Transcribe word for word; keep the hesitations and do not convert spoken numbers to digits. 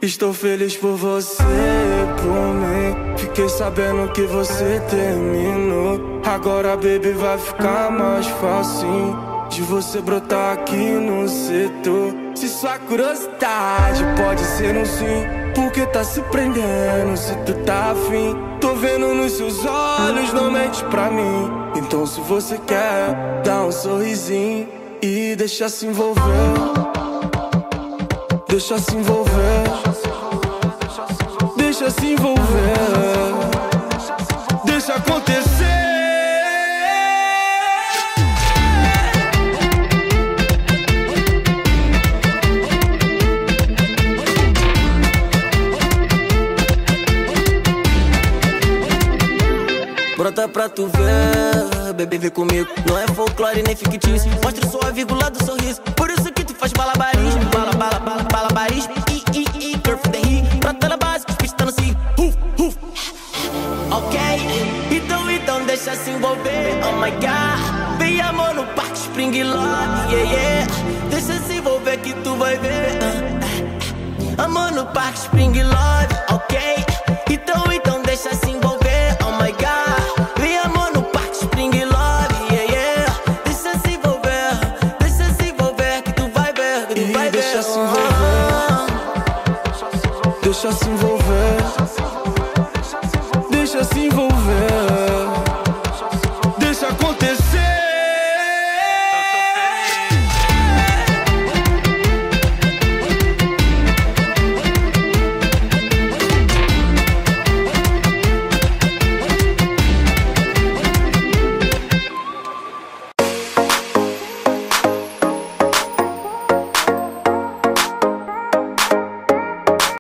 Estou feliz por você, por mim. Fiquei sabendo que você terminou. Agora, baby, vai ficar mais fácil de você brotar aqui no setor. Se sua curiosidade pode ser um sim, porque tá se prendendo se tu tá afim. Tô vendo nos seus olhos, não mente pra mim. Então se você quer, dá um sorrisinho e deixa se envolver. Deixa se envolver. Deixa se envolver. Deixa acontecer. Brota pra tu ver, bebê, vem comigo. Não é folclore nem fictício. Mostra só a vírgula do sorriso. Por isso que tu faz balabarismo. Bala, bala, bala, balabarismo. I, I, I, curve da ri. Brota na base, os pistas no si. Uf, uf. Ok, então, então deixa se envolver. Oh my god, vem amor no parque Spring Love, yeah, yeah. Deixa se envolver que tu vai ver. Amor no parque Spring Love, ok. Então, então deixa se envolver. Deixa se envolver. Deixa se envolver.